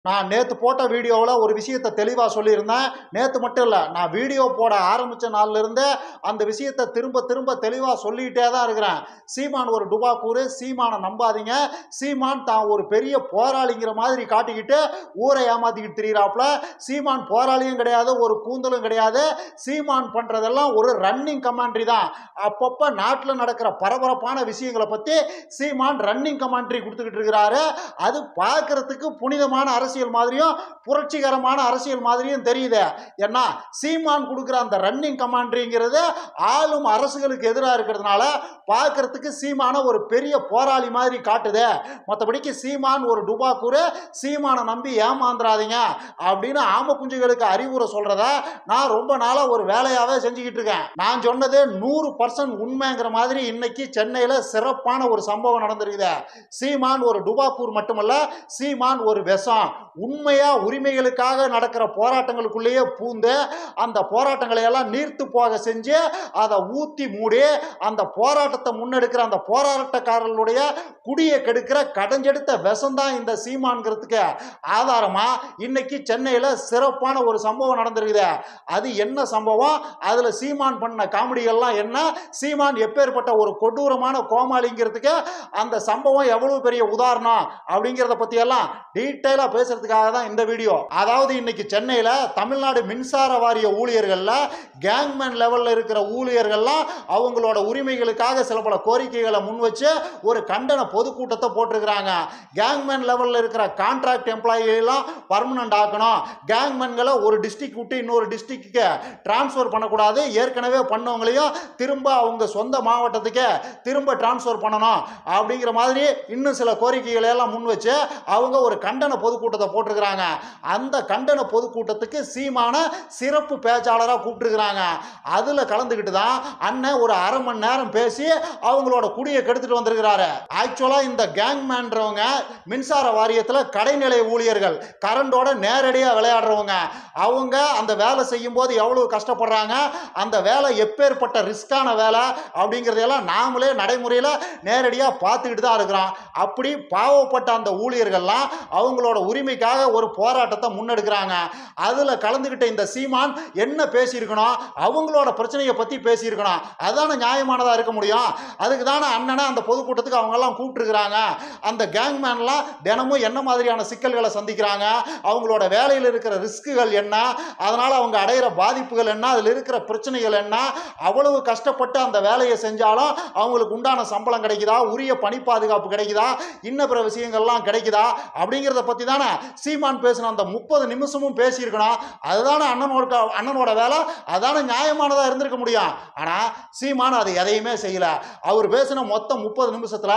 நான் நேற்று போட்ட வீடியோவில் ஒரு விஷயத்தை தெளிவாக சொல்லியிருந்தேன். நேற்று மட்டும் இல்லை, நான் வீடியோ போட ஆரம்பித்த நாள்லேருந்து அந்த விஷயத்தை திரும்ப திரும்ப தெளிவாக சொல்லிகிட்டே தான் இருக்கிறேன். சீமான் ஒரு டுபாக்கூரு, சீமானை நம்பாதீங்க. சீமான் தான் ஒரு பெரிய போராளிங்கிற மாதிரி காட்டிக்கிட்டு ஊரை ஏமாத்திக்கிட்டு திரிகிறாப்புல. சீமான் போராளியும் கிடையாது, ஒரு கூந்தலும் கிடையாது. சீமான் பண்ணுறதெல்லாம் ஒரு ரன்னிங் கமாண்ட்ரி தான். அப்பப்போ நாட்டில் நடக்கிற பரபரப்பான விஷயங்களை பற்றி சீமான் ரன்னிங் கமாண்ட்ரி கொடுத்துக்கிட்டு இருக்கிறாரு. அது பார்க்கறதுக்கு புனிதமான அரசியல் மாதிரியும் புரட்சிகரமான அரசியல் மாதிரியும் தெரியுது. ஏன்னா சீமான் கொடுக்கிற அந்த ரன்னிங் கமாண்ட்ரிங்கிறது ஆளும் அரசுகளுக்கு எதிராக இருக்கிறதுனால பார்க்கறதுக்கு சீமான ஒரு பெரிய போராளி மாதிரி காட்டுது. மற்றபடிக்கு சீமான் ஒரு டுபாக்கூரு, சீமானை நம்பி ஏமாந்துடாதீங்க அப்படின்னு ஆம குஞ்சுகளுக்கு அறிவுரை சொல்றத நான் ரொம்ப நாளா ஒரு வேலையாவே செஞ்சுக்கிட்டு இருக்கேன். நான் சொன்னது 100% உண்மைங்கிற மாதிரி இன்னைக்கு சென்னையில சிறப்பான ஒரு சம்பவம் நடந்திருக்குது. சீமான் ஒரு டுபாக்கூர் மட்டுமல்ல, சீமான் ஒரு விஷம். உண்மையா உரிமைகளுக்காக நடக்கிற போராட்டங்களுக்குள்ளேயே பூந்து அந்த போராட்டங்களை எல்லாம் நீர்த்து போக செஞ்சு அதை ஊத்தி மூடி அந்த போராட்டத்தை முன்னெடுக்கிற அந்த போராட்டக்காரர்களுடைய குடியை கெடுக்கிற கடைஞ்செடுத்த விஷம் தான் இந்த சீமான்கிறதுக்கு ஆதாரமா இன்னைக்கு சென்னையில சிறப்பான ஒரு சம்பவம் நடந்திருக்குது. அது என்ன சம்பவம், அதுல சீமான் பண்ண காமெடிகள்லாம் என்ன, சீமான் எப்பேற்பட்ட ஒரு கொடூரமான கோமாளிங்கிறதுக்கு அந்த சம்பவம் எவ்வளவு பெரிய உதாரணம் அப்படிங்கிறத பத்தி எல்லாம் டீட்டெயிலா பேசுறதுக்காக தான் இந்த வீடியோ. அதாவது இன்னைக்கு சென்னையில தமிழ்நாடு மின்சார வாரிய ஊழியர்கள்ல கேங்மேன் லெவல்ல இருக்கிற ஊழியர்கள்லாம் அவங்களோட உரிமைகளுக்காக சில பல கோரிக்கைகளை முன் வச்சு ஒரு கண்டன பொதுக்கூட்டத்தை போட்டிருக்கிறாங்க. கேங்மேன் லெவல்ல இருக்கிற கான்ட்ராக்ட் எம்ப்ளாயி எல்லாம் பர்மனன்ட் ஆக்கணும், கேங்மேன்களை ஒரு டிஸ்ட்ரிக்ட் விட்டு இன்னொரு டிஸ்ட்ரிக்ட்க்கு டிரான்ஸ்ஃபர் பண்ணக்கூடாது, ஏற்கனவே பண்ணவங்களையும் திரும்ப அவங்க சொந்த மாவட்டத்துக்கு திரும்ப டிரான்ஸ்ஃபர் பண்ணணும் அப்படிங்கிற மாதிரி இன்னும் சில கோரிக்கைகளை எல்லாம் முன் வச்சு அவங்க ஒரு கண்டன பொதுக்கூட்டத்தை போட்டிருக்கிறாங்க. அந்த கண்டன பொதுக்கூட்டத்துக்கு சீமான சிறப்பு பேச்சாளராக கூப்பிட்டுருக்கிறாங்க. அதில் கலந்துக்கிட்டு தான் அண்ணன் ஒரு அரை மணி நேரம் பேசி அவங்களோட குடியை கெடுத்துட்டு வந்திருக்கிறாரு. ஆக்சுவலாக இந்த கேங்மேன்றவங்க மின்சார வாரியத்தில் கடைநிலை ஊழியர்கள், கரண்டோட நேரடியாக விளையாடுறவங்க. அவங்க அந்த வேலை செய்யும் போது எவ்வளவு கஷ்டப்படுறாங்க, அந்த வேலை எப்பேற்பட்ட ரிஸ்கான வேலை அப்படிங்கிறதெல்லாம் நாமளே நடைமுறையில் நேரடியாக பார்த்துக்கிட்டு தான் இருக்கிறோம். அப்படி பாவப்பட்ட அந்த ஊழியர்கள்லாம் அவங்களோட உரிமைக்காக ஒரு போராட்டத்தை முன்னெடுக்கிறாங்க. அதில் கலந்துக்கிட்ட இந்த சீமான் என்ன பேசியிருக்கணும், அவங்களோட பிரச்சனையை பற்றி பேசியிருக்கணும். அதுதானே நியாயமானதாக இருக்க முடியும். அதுக்கு தானே அண்ணனை அந்த பொதுக்கூட்டத்துக்கு அவங்கெல்லாம் கூப்பிட்டுருக்கிறாங்க. அந்த கேங்மேன்லாம் தினமும் என்ன மாதிரியான சிக்கல்களை சந்திக்கிறாங்க, அவங்களோட வேலையில் இருக்கிற ரிஸ்க்குகள் என்ன, அதனால் அவங்க அடையிற பாதிப்புகள் என்ன, அதில் இருக்கிற பிரச்சனைகள் என்ன, அவ்வளவு கஷ்டப்பட்டு அந்த வேலையை செஞ்சாலும் அவங்களுக்கு உண்டான சம்பளம் கிடைக்குதா, உரிய பணி பாதுகாப்பு கிடைக்குதா, இன்ன பிற விஷயங்கள்லாம் கிடைக்குதா அப்படிங்கிறத பற்றி தானே சீமான் பேசின அந்த 30 நிமிஷமும் பேசியிருக்கணும். அதுதானே அண்ணனோட வேலை, அதுதானே நியாயமானதாக இருந்திருக்க முடியும். ஆனால் சீமான் அது எதையுமே செய்யல. அவர் பேசின மொத்தம் 30 நிமிஷத்தில்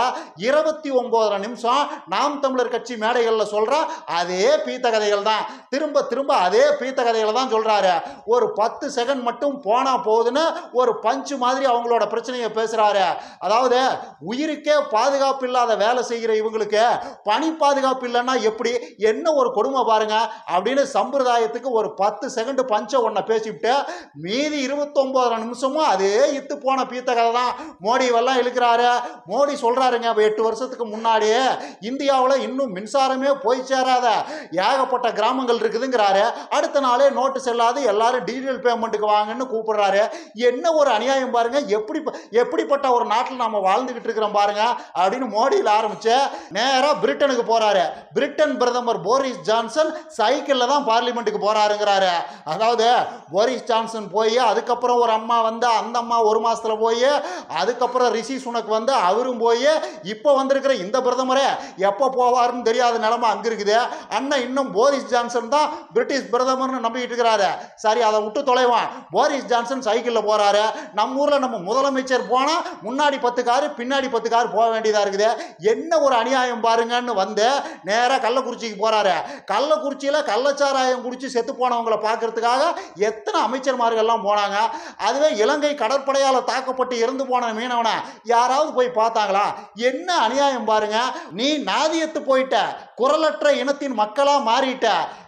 29 நிமிஷம் நாம் தமிழர் கட்சி மேடைகளில் சொல்ற அதே பீத்த கதைகள் தான். திரும்ப திரும்ப அதே பீத்த கதைகளை தான் சொல்றாரு. ஒரு 10 செகண்ட் மட்டும் போனா போகுதுன்னு ஒரு பஞ்சு மாதிரி அவங்களோட பிரச்சனையை பேசுறாரு. அதாவது உயிருக்கே பாதுகாப்பு இல்லாத வேலை செய்கிற இவங்களுக்கு பணி பாதுகாப்பு இல்லைன்னா எப்படி, என்ன ஒரு கொடுமை பாருங்க அப்படின்னு சம்பிரதாயத்துக்கு ஒரு 10 செகண்ட் பஞ்ச ஒன்ன பேசிவிட்டு மீதி 29 நிமிஷமும் அதே இத்து போன பீத்த கதை தான் மோடி எல்லாம் இழுக்கிறாரு. மோடி சொல்றாருங்க, 8 வருஷத்துக்கு முன்னாடியே இந்தியாவில் இன்னும் மின்சாரமே போய் சேராத ஏகப்பட்ட கிராமங்கள் இருக்குதுங்கிறாரு. அடுத்த நாளே நோட்டு செல்லாது, எல்லாரும் டிஜிட்டல் பேமெண்ட்டுக்கு வாங்கன்னு கூப்பிடுறாரு. என்ன ஒரு அநியாயம் பாருங்க, எப்படிப்பட்ட ஒரு நாட்டில் நாம வாழ்ந்துகிட்டு இருக்கிறோம் பாருங்க அப்படின்னு மோடியில் ஆரம்பிச்சு நேரா பிரிட்டனுக்கு போறாரு. பிரிட்டன் பிரதமர் போரிஸ் ஜான்சன் சைக்கிள்ல தான் பார்லிமெண்ட்டுக்கு போறாருங்கிறாரு. அதாவது போரிஸ் ஜான்சன் போய் அதுக்கப்புறம் ஒரு அம்மா வந்து அந்த அம்மா ஒரு மாசத்துல போய் அதுக்கப்புறம் ரிஷி சுனக் வந்து அவரும் போய் இப்போ வந்திருக்கிற இந்த பிரதமரே எப்போ போவாருன்னு தெரியாத நிலைமை அங்க இருக்குது. அண்ணன் இன்னும் போரிஸ் ஜான்சன் தான் பிரிட்டிஷ் பிரதமர்னு நம்பிக்கிட்டு இருக்கிறாரு. சரி, அதை விட்டு தொலைவான். போரிஸ் ஜான்சன் சைக்கிள்ல போறாரு. நம்ம ஊர்ல நம்ம முதலமைச்சர் போனா முன்னாடி 10 காரு பின்னாடி 10 கார் போக வேண்டியதா இருக்குது. என்ன ஒரு அநியாயம் பாருங்கன்னு வந்து நேராக கள்ளக்குறிச்சிக்கு போறாரு. கள்ளக்குறிச்சியில கள்ளச்சாராயம் குடிச்சு செத்து போனவங்களை பார்க்கறதுக்காக எத்தனை அமைச்சர்மார்கள்லாம் போனாங்க. அதுவே இலங்கை கடற்படையால் தாக்கப்பட்டு இறந்து போன மீனவனை யாராவது போய் பார்த்தாங்களா? என்ன அநியாயம் பாருங்க. நீ நாதியத்து போயிட்ட, குரலற்ற இனத்தின் மக்களா மாறிட்ட.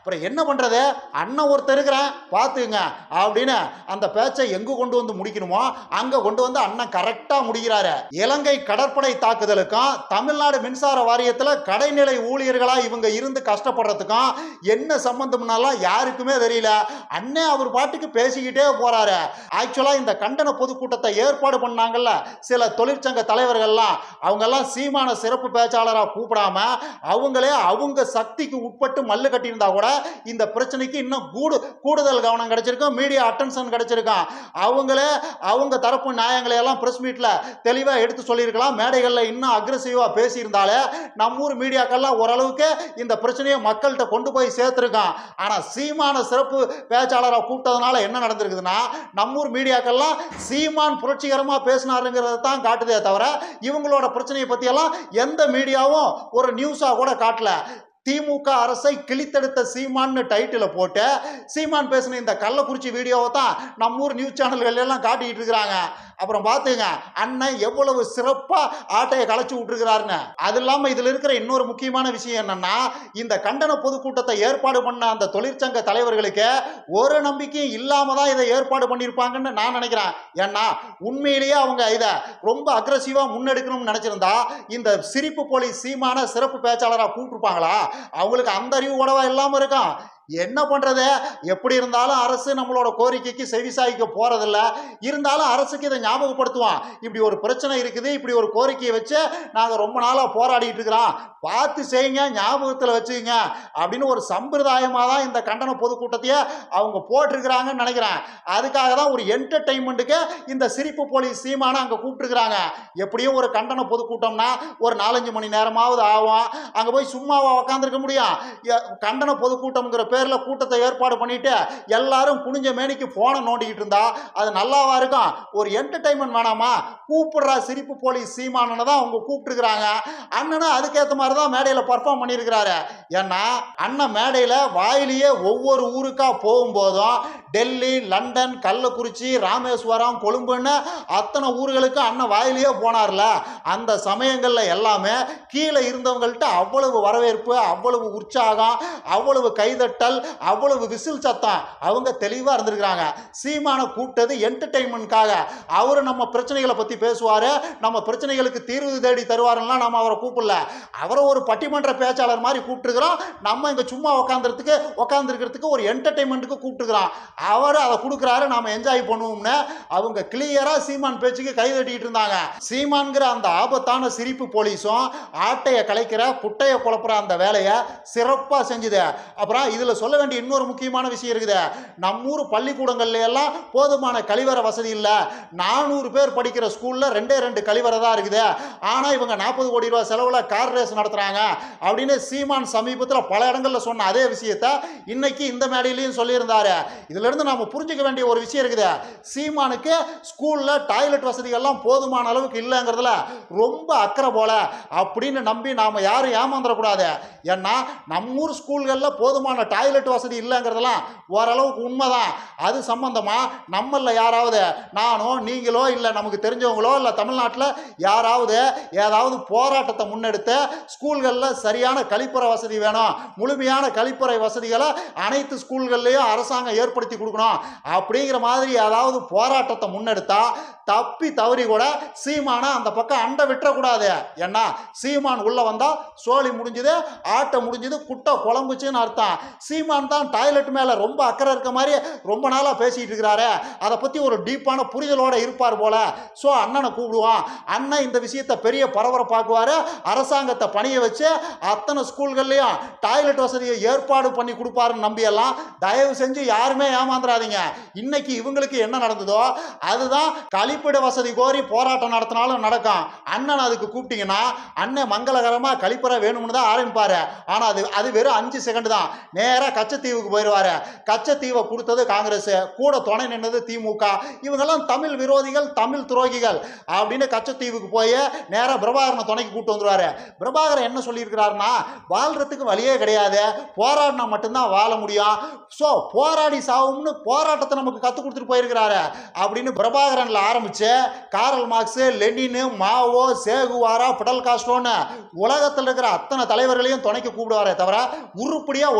அப்புறம் என்ன பண்றது, அண்ணன் ஒருத்தர் இருக்கிறேன் பார்த்துங்க அப்படின்னு அந்த பேச்சை எங்கு கொண்டு வந்து முடிக்கணுமோ அங்க கொண்டு வந்து அண்ணன் கரெக்டா முடிக்கிறாரு. இலங்கை கடற்படை தாக்குதலுக்கும் தமிழ்நாடு மின்சார வாரியத்தில் கடைநிலை ஊழியர்களா இவங்க இருந்து கஷ்டப்படுறதுக்கும் என்ன சம்பந்தம்னாலாம் யாருக்குமே தெரியல. அண்ணன் அவர் பாட்டுக்கு பேசிக்கிட்டே போறாரு. ஆக்சுவலா இந்த கண்டன பொதுக்கூட்டத்தை ஏற்பாடு பண்ணாங்கல்ல சில தொழிற்சங்க தலைவர்கள்லாம், அவங்கெல்லாம் சீமான சிறப்பு பேச்சாளராக கூப்பிடாம அவங்களே அவங்க சக்திக்கு உட்பட்டு மல்லு கட்டியிருந்தா கூட இந்த பிரச்சனைக்கு இன்னும் கூடுதல் கவனம் கிடைச்சிருக்கும், மீடியா அட்டென்ஷன் கிடைச்சிருக்கும். அவங்களே அவங்க தரப்பு நியாயங்களை எல்லாம் பிரஸ் மீட்ல தெளிவா எடுத்து சொல்லியிருக்கலாம். மேடைகளில் இன்னும் அக்ரெசிவா பேசியிருந்தாலே நம்ம ஊர் மீடியாக்கெல்லாம் ஓரளவுக்கு இந்த பிரச்சனையை மக்கள்கிட்ட கொண்டு போய் சேர்த்திருக்கான். ஆனா சீமான சிறப்பு பேச்சாளராக கூப்பிட்டதுனால என்ன நடந்திருக்குதுன்னா, நம்ம ஊர் மீடியாக்கெல்லாம் சீமான் புரட்சிகரமா பேசினாருங்கிறத தான் காட்டுதே தவிர இவங்களோட பிரச்சனையை பத்தி எல்லாம் எந்த மீடியாவும் ஒரு நியூஸா கூட காட்டல. திமுக அரசை கிழித்தெடுத்த சீமான்னு டைட்டில் போட்டு சீமான் பேசின இந்த கள்ளக்குறிச்சி வீடியோவை தான் நம்ம ஊர் நியூஸ் சேனல்கள் எல்லாம் காட்டிக்கிட்டு இருக்கிறாங்க. அப்புறம் பார்த்துங்க அண்ணன் எவ்வளவு சிறப்பா ஆட்டையை களைச்சு விட்டுருக்கிறாருன்னு. அது இல்லாம இதுல இருக்கிற இன்னொரு முக்கியமான விஷயம் என்னன்னா, இந்த கண்டன பொதுக்கூட்டத்தை ஏற்பாடு பண்ண அந்த தொழிற்சங்க தலைவர்களுக்கு ஒரு நம்பிக்கையும் இல்லாம தான் இதை ஏற்பாடு பண்ணியிருப்பாங்கன்னு நான் நினைக்கிறேன். ஏன்னா உண்மையிலேயே அவங்க இதை ரொம்ப அக்ரெசிவா முன்னெடுக்கணும்னு நினைச்சிருந்தா இந்த சிரிப்பு போலீஸ் சீமான சிறப்பு பேச்சாளராக கூப்பிட்டுருப்பாங்களா? அவங்களுக்கு அந்த அறிவு கூடவா இல்லாம இருக்கும். என்ன பண்றது, எப்படி இருந்தாலும் அரசு நம்மளோட கோரிக்கைக்கு செவிசாய்க்க போறதில்ல. இருந்தாலும் அரசுக்கு இதை ஞாபகப்படுத்துவான், இப்படி ஒரு பிரச்சனை இருக்குது, இப்படி ஒரு கோரிக்கையை வச்சு நாங்க ரொம்ப நாளா போராடிட்டு இருக்கிறோம், பார்த்து செய்யுங்க, ஞாபகத்தில் வச்சுங்க அப்படின்னு ஒரு சம்பிரதாயமா தான் இந்த கண்டன பொதுக்கூட்டத்தையே அவங்க போட்டிருக்கிறாங்கன்னு நினைக்கிறேன். அதுக்காக தான் ஒரு என்டர்டைன்மெண்ட்டுக்கு இந்த சிரிப்பு போலீஸ் சீமான அங்க கூப்பிட்டுருக்கிறாங்க. எப்படியும் ஒரு கண்டன பொதுக்கூட்டம்னா ஒரு 4-5 மணி நேரமாவது ஆகும். அங்க போய் சும்மாவா உக்காந்துருக்க முடியும்? கண்டன பொதுக்கூட்டம்ங்கிற பேர்ல கூட்டத்தை ஏற்பாடு பண்ணிட்டு எல்லாரும் குனிஞ்ச மேனிக்கு போனை நோண்டிக்கிட்டு இருந்தா அது நல்லாவா இருக்கும்? ஒரு என்டர்டைன்மெண்ட் வேணாமா? கூப்பிடுறா சிரிப்பு போலீஸ் சீமானனை தான் அவங்க கூப்பிட்டுருக்கிறாங்க. அண்ணனும் அதுக்கேற்ற மாதிரி தான் மேடையில பர்ஃபார்ம் பண்ணியிருக்கிறாரு. ஏன்னா அண்ணன் மேடையில வாயிலேயே ஒவ்வொரு ஊருக்கா போகும்போதும் டெல்லி, லண்டன், கள்ளக்குறிச்சி, ராமேஸ்வரம், கொழும்புன்னு அத்தனை ஊர்களுக்கு அண்ணன் வாயிலேயே போனார்ல. அந்த சமயங்கள்ல எல்லாமே கீழே இருந்தவங்கள்ட்ட அவ்வளவு வரவேற்பு, அவ்வளவு உற்சாகம், அவ்வளவு கைதட்டல், அவ்வளவு விசில் சத்தம். அவங்க தெளிவா இருந்திருக்கிறாங்க. சீமான கூப்பிட்டது என்டர்டைன்மெண்ட்காக. அவரு நம்ம பிரச்சனைகளை பத்தி பேசுவாரு, நம்ம பிரச்சனைகளுக்கு தீர்வு தேடி தருவாருன்னா நம்ம அவரை கூப்பிடல. அவரை ஒரு பட்டிமன்ற பேச்சாளர் மாதிரி கூப்பிட்டுருக்கிறோம். நம்ம இங்க சும்மா உட்காந்துருக்கிறதுக்கு ஒரு என்டர்டைன்மெண்ட்டுக்கு கூப்பிட்டுருக்கிறோம். அவர் அதை கொடுக்குறாரு, நாம என்ஜாய் பண்ணுவோம்னு அவங்க கிளியரா சீமான் பேச்சுக்கு கை தட்டிட்டு இருந்தாங்க. சீமான்கிற அந்த ஆபத்தான சிரிப்பு போலீஸும் ஆட்டைய கலைக்கிற குட்டைய குழப்புற அந்த வேலையை சிறப்பா செஞ்சுது. அப்புறம் இதுல சொல்ல வேண்டிய இன்னொரு முக்கியமான விஷயம் இருக்குது. நம்ம ஊர் பள்ளிக்கூடங்கள்ல எல்லாம் போதுமான கழிவறை வசதி இல்ல. 400 பேர் படிக்கிற ஸ்கூல்ல 2 கழிவறை தான் இருக்குது. ஆனா இவங்க 40 கோடி ரூபாய் செலவுல கார் ரேஸ் நடத்துறாங்க அப்படின்னு சீமான் சமீபத்தில் பல இடங்கள்ல சொன்ன அதே விஷயத்தை இன்னைக்கு இந்த மேடையிலையும் சொல்லியிருந்தாரு. இதுல இருந்து நாம புரிஞ்சுக்க வேண்டிய ஒரு விஷயம் இருக்குது. சீமானுக்கு ஸ்கூல்ல டாய்லெட் வசதிகள்லாம் போதுமான அளவுக்கு இல்லைங்கிறதுல ரொம்ப அக்கறை போல அப்படின்னு நம்பி நாம யாரும் ஏமாந்துடக்கூடாது. ஏன்னா நம்ம ஊர் ஸ்கூல்கள்ல போதுமான டாய்லெட் வசதி இல்லைங்கிறதெல்லாம் ஓரளவுக்கு உண்மைதான். அது சம்பந்தமா நம்மள யாராவது, நானோ நீங்களோ இல்லை நமக்கு தெரிஞ்சவங்களோ இல்லை தமிழ்நாட்டில் யாராவது ஏதாவது போராட்டத்தை முன்னெடுத்து ஸ்கூல்களில் சரியான கழிப்பற வசதி வேணும், முழுமையான கழிப்பறை வசதிகளை அனைத்து ஸ்கூல்கள்லையும் அரசாங்கம் ஏற்படுத்தி கொடுக்கணும் அப்படிங்கிற மாதிரி ஏதாவது போராட்டத்தை முன்னெடுத்தா தப்பி தவறி கூட சீமான அந்த பக்கம் அண்டை விட்டுறக்கூடாது. ஏன்னா சீமான் உள்ள வந்தா சோழி முடிஞ்சது, ஆட்டை முடிஞ்சது, குட்டை குழம்புச்சுன்னு அர்த்தம். சீமான் தான் டாய்லெட் மேல ரொம்ப அக்கறை இருக்க மாதிரி ரொம்ப நாளா பேசிட்டு இருக்கிறாரு. அதை பத்தி ஒரு டீப்பான புரிதலோட இருப்பார் போல. ஸோ அண்ணனை கூப்பிடுவான். அண்ணன் இந்த விஷயத்தை பெரிய பரபரப்பாக்குவாரு. அரசாங்கத்தை பணிய வச்சு அத்தனை ஸ்கூல்கள்லையும் டாய்லெட் வசதியை ஏற்பாடு பண்ணி கொடுப்பாருன்னு நம்பியெல்லாம் தயவு செஞ்சு யாருமே ஏமாந்துடாதீங்க. இன்னைக்கு இவங்களுக்கு என்ன நடந்ததோ அதுதான் கழிப்பிட வசதி கோரி போராட்டம் நடத்தினாலும் நடக்கும். அண்ணன் அதுக்கு கூப்பிட்டீங்கன்னா அண்ணன் மங்களகரமா கழிப்பறை வேணும்னு தான் ஆரம்பிப்பாரு. ஆனா அது வெறும் 5 செகண்ட் தான். நேரா கச்சத்தீவுக்கு போயிடுவாரு. கச்சத்தீவை கொடுத்தது காங்கிரஸ், கூட துணை நின்னது திமுக. இவங்கெல்லாம் தமிழ் விரோதிகள், தமிழ் துரோகிகள் அப்படின்னு கச்சத்தீவுக்கு போய் நேரா பிரபாகரனை துணைக்கு கூட்டு வந்துருவாரு. பிரபாகரன் என்ன சொல்லியிருக்கிறாருன்னா, வாழ்றதுக்கு வழியே கிடையாது, போராடினா மட்டும்தான் வாழ முடியும், ஸோ போராடி சாவும்னு போராட்டத்தை நமக்கு கற்றுக் கொடுத்துட்டு போயிருக்கிறாரு அப்படின்னு பிரபாகரன்ல ஆரம்பிச்சு Karl Marx, Lenin, Mao, Che Guevara, Fidel காஸ்ட்ரோன்னு உலகத்தில் இருக்கிற அத்தனை தலைவர்களையும் துணைக்கு கூப்பிடுவாரே தவிர உருப்படியா ஒன்னுத்தையும் பேச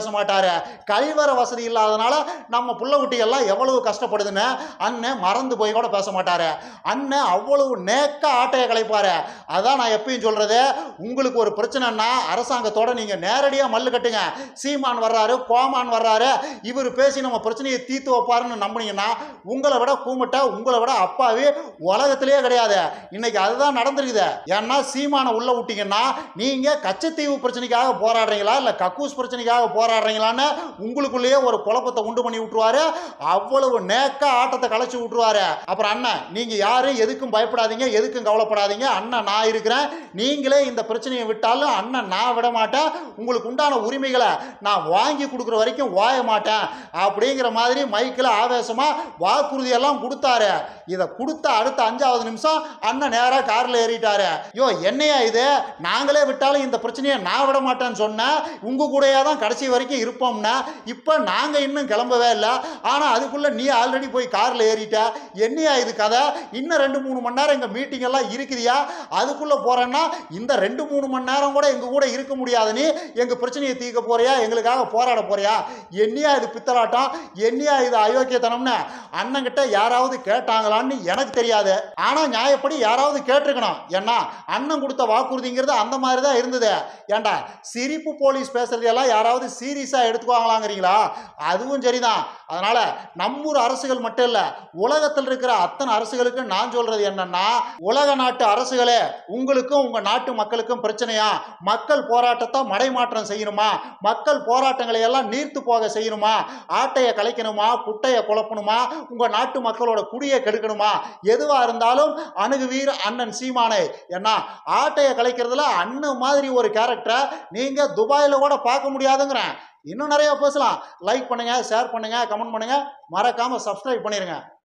பேச மாட்டாரு. கழிவற வசதி இல்லாதனால நம்ம புள்ள குட்டிகள்லாம் எவ்வளவு கஷ்டப்படுதுன்னு அண்ணன் மறந்து போய் கூட பேச மாட்டாரு. அண்ணன் அவ்வளவு நேக்க ஆட்டையை கலைப்பாரு. அதான் நான் எப்பயும் சொல்றது, உங்களுக்கு ஒரு பிரச்சனைன்னா அரசாங்கத்தோட நீங்க நேரடியா மல்லு கட்டுங்க. சீமான் வர்றாரு, கோமான் வர்றாரு, இவர் பேசி நம்ம பிரச்சனையை தீர்த்து வைப்பாருன்னு நம்புனீங்கன்னா உங்களை விட கூமுட்ட, உங்களை விட அப்பாவி உலகத்திலேயே கிடையாது. இன்னைக்கு அதுதான் நடந்திருக்குது. ஏன்னா சீமான உள்ள விட்டீங்கன்னா நீங்க கச்சத்தீவு பிரச்சனைக்காக போராடுறீங்களா இல்ல கக்கூஸ் பிரச்சனைக்காக போராடுறீங்களான்னு உங்களுக்குள்ளேயே ஒரு குழப்பத்தை உண்டு பண்ணி விட்டுருவாரு. அவ்வளவு நேக்க ஆட்டத்தை கலைச்சு விட்டுருவாரு. அப்புறம் அண்ணன் நீங்க யாரும் எதுக்கும் பயப்படாதீங்க, எதுக்கும் கவலைப்படாதீங்க, அண்ணன் நான் இருக்கிறேன், நீங்களே இந்த பிரச்சனையை விட்டாலும் அண்ணன் நான் விட மாட்டேன், உங்களுக்கு உண்டான உரிமைகளை நான் வாங்கி கொடுக்குற வரைக்கும் வாய மாட்டேன் அப்படிங்கிற மாதிரி மைக்கில் ஆவேசமா வாக்குறுதியெல்லாம் கொடுத்தாரு. இதை கொடுத்த அடுத்த 5வது நிமிஷம் அண்ணன் நேராக காரில் ஏறிட்டாரு. யோ என்னையா இது, நாங்களே விட்டாலும் இந்த பிரச்சனையை நான் விட மாட்டேன்னு சொன்னேன், உங்க கூடயே தான் கடைசி வரைக்கும் இருப்போம்னா, இப்போ நாங்கள் இன்னும் கிளம்பவே இல்லை, ஆனால் அதுக்குள்ளே நீ ஆல்ரெடி போய் காரில் ஏறிட்ட, என்னையா இது கதை, இன்னும் 2-3 மணி நேரம் எங்கள் மீட்டிங் எல்லாம் இருக்குதியா, அதுக்குள்ளே போகிறேன்னா இந்த 2-3 மணி நேரம் கூட எங்கள் கூட இருக்க முடியாது, நீ எங்கள் பிரச்சனையை தீர்க்க போறியா, எங்களுக்காக போராட போறியா, என்னையா இது பித்தலாட்டம், என்னையா இது அயோக்கியத்தனம்னு அண்ணங்கிட்ட யாராவது கேட்டாங்களான்னு எனக்கு தெரியாது. ஆனால் நியாயப்படி யாராவது கேட்டிருக்கணும். ஏன்னா அண்ணன் கொடுத்த வாக்குறுதிங்கிறது அந்த மாதிரி தான் இருந்தது. ஏண்டா சிரிப்பு போலீஸ் பேசுறதெல்லாம் யாராவது சீரியஸாக எடுத்துக்குவாங்களாங்கிறீங்களா? அதுவும் சரிதான். அதனால நம்மூர் அரசுகள் மட்டும் இல்லை, உலகத்தில் இருக்கிற அத்தனை அரசுகளுக்கு நான் சொல்றது என்னன்னா, உலக நாட்டு அரசுகளே உங்களுக்கும் உங்க நாட்டு மக்களுக்கும் பிரச்சனையா, மக்கள் போராட்டத்தை மடைமாற்றம் செய்யணுமா, மக்கள் போராட்டங்களை எல்லாம் நீர்த்து போக செய்யணுமா, ஆட்டையை கலைக்கணுமா, குட்டையை குழப்பணுமா, உங்க நாட்டு மக்களோட குடியை கெடுக்கணுமா, எதுவா இருந்தாலும் அணுகுவீர் அண்ணன் சீமானை. ஏன்னா ஆட்டையை கலைக்கிறதுல அண்ணன் மாதிரி ஒரு கேரக்டரை நீங்க துபாயில கூட பார்க்க முடியாதுங்கிறேன். இன்னும் நிறைய பேசலாம். லைக் பண்ணுங்க, ஷேர் பண்ணுங்க, கமெண்ட் பண்ணுங்க, மறக்காம சப்ஸ்கிரைப் பண்ணிருங்க.